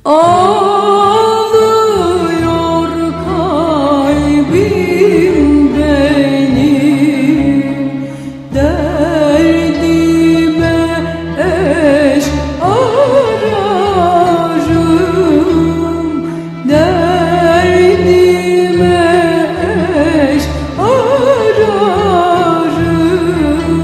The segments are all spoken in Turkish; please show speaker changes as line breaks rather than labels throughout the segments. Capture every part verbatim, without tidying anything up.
Ağlıyor kalbim benim derdime eş ararım, derdime eş ararım.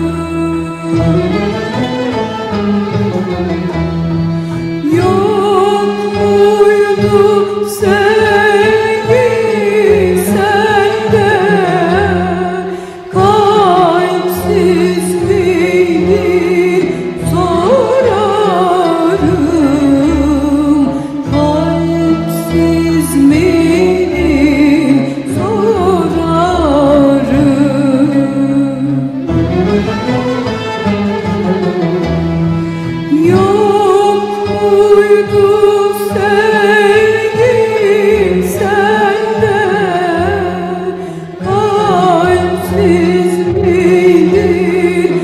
Yokmuydu sevgi sende, kalpsizmiydin sorarım, kalpsizmiydin sorarım. Yokmuydu sevgi sende, kalpsizmiydin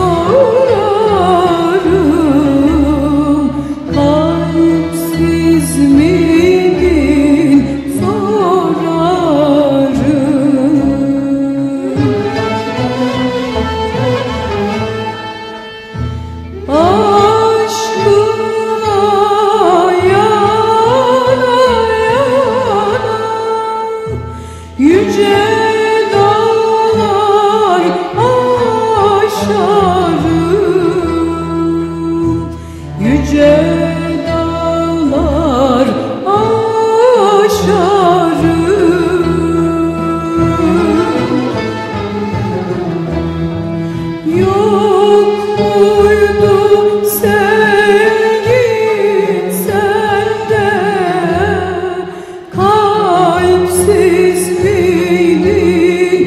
sorarım, kalpsizmiydin sorarım. Aşkınla yana yana yüce dağlar aşarım, yüce dağlar aşarım. Yokmuydu sevgi sende, kalpsizmiydin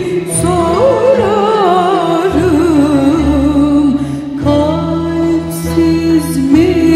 sorarım, kalpsizmiydin